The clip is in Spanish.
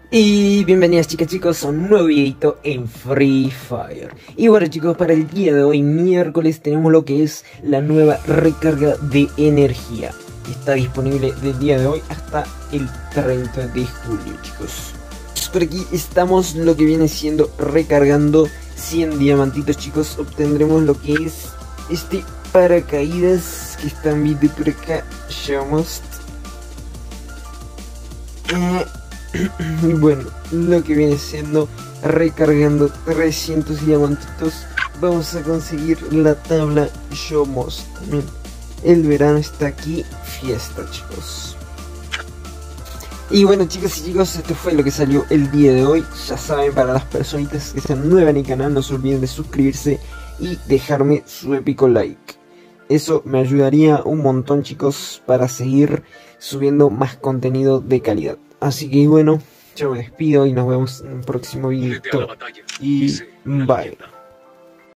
Y bienvenidas chicos a un nuevo videito en Free Fire. Y bueno chicos, para el día de hoy, miércoles, tenemos lo que es la nueva recarga de energía. Está disponible del día de hoy hasta el 30 de julio, chicos. Por aquí estamos lo que viene siendo recargando 100 diamantitos, chicos. Obtendremos lo que es este paracaídas que están viendo por acá. Showmost. Y bueno, lo que viene siendo recargando 300 diamantitos, vamos a conseguir la tabla Showmost. También el verano está aquí, fiesta, chicos. Y bueno, chicas y chicos, esto fue lo que salió el día de hoy. Ya saben, para las personitas que sean nuevas en el canal, no se olviden de suscribirse y dejarme su épico like. Eso me ayudaría un montón, chicos, para seguir subiendo más contenido de calidad. Así que bueno, yo me despido y nos vemos en un próximo video. Y bye.